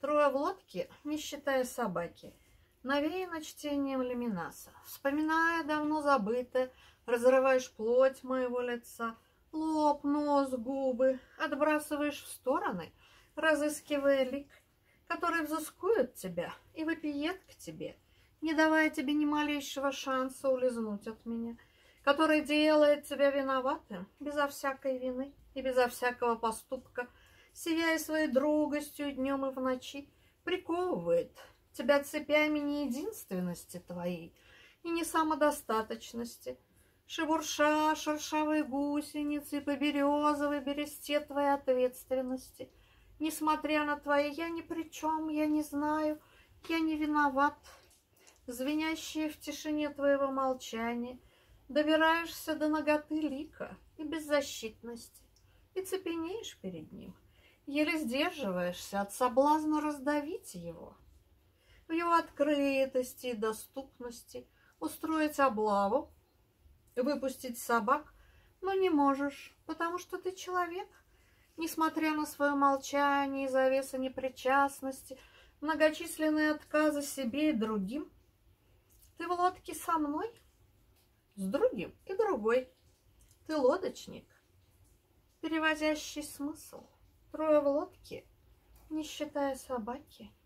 Трое в лодке, не считая собаки, навеяно чтением Леминаса. Вспоминая давно забытое, разрываешь плоть моего лица, лоб, нос, губы, отбрасываешь в стороны, разыскивая лик, который взыскует тебя и вопиет к тебе, не давая тебе ни малейшего шанса улизнуть от меня, который делает тебя виноватым безо всякой вины и безо всякого поступка, сияя своей другостью днем и в ночи, приковывает тебя цепями не единственности твоей и не самодостаточности, шебурша шершавые гусеницы по березовой бересте твоей ответственности. Несмотря на твои «я ни при чем, я не знаю, я не виноват», звенящие в тишине твоего молчания, добираешься до наготы лика и беззащитности и цепенеешь перед ним, еле сдерживаешься от соблазна раздавить его. В его открытости и доступности устроить облаву, выпустить собак, но не можешь, потому что ты человек, несмотря на свое молчание и завеса непричастности, многочисленные отказы себе и другим. Ты в лодке со мной, с другим и другой. Ты лодочник, перевозящий смысл. Трое в лодке, не считая собаки.